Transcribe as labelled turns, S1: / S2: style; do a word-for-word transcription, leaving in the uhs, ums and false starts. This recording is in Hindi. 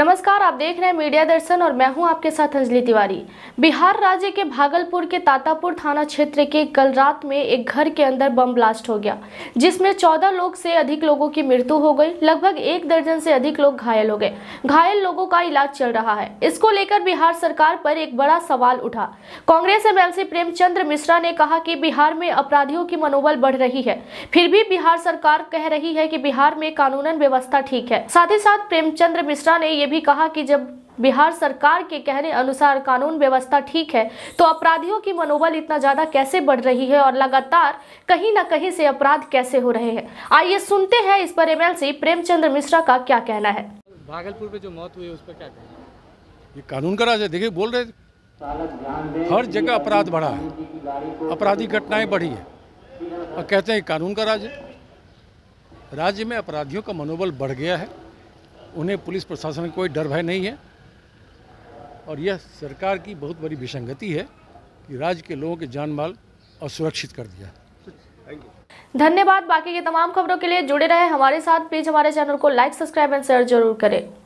S1: नमस्कार, आप देख रहे हैं मीडिया दर्शन और मैं हूं आपके साथ अंजलि तिवारी। बिहार राज्य के भागलपुर के तातापुर थाना क्षेत्र के कल रात में एक घर के अंदर बम ब्लास्ट हो गया, जिसमें चौदह लोग से अधिक लोगों की मृत्यु हो गई। लगभग एक दर्जन से अधिक लोग घायल हो गए। घायल लोगों का इलाज चल रहा है। इसको लेकर बिहार सरकार पर एक बड़ा सवाल उठा। कांग्रेस एमएलसी प्रेमचंद्र मिश्रा ने कहा कि बिहार में अपराधियों की मनोबल बढ़ रही है, फिर भी बिहार सरकार कह रही है कि बिहार में कानूनन व्यवस्था ठीक है। साथ ही साथ प्रेमचंद्र मिश्रा ने ये भी कहा कि जब बिहार सरकार के कहने अनुसार कानून व्यवस्था ठीक है, तो अपराधियों की मनोबल इतना ज्यादा कैसे बढ़ रही है और लगातार कहीं ना कहीं से अपराध कैसे हो रहे हैं। आइए सुनते हैं इस पर एमएलसी प्रेमचंद्र मिश्रा का क्या कहना है।
S2: भागलपुर में जो मौत हुई है उस पर क्या कहना?
S3: ये कानून का राज है। देखिए, बोल रहे हर जगह अपराध बढ़ा है, आपराधिक घटनाएं बढ़ी है और कहते हैं कानून का राज है। राज्य में अपराधियों का मनोबल बढ़ गया है, उन्हें पुलिस प्रशासन का कोई डर भय नहीं है और यह सरकार की बहुत बड़ी विसंगति है कि राज्य के लोगों के जान माल असुरक्षित कर दिया।
S1: धन्यवाद। बाकी के तमाम खबरों के लिए जुड़े रहे हमारे साथ। प्लीज हमारे चैनल को लाइक, सब्सक्राइब एंड शेयर जरूर करें।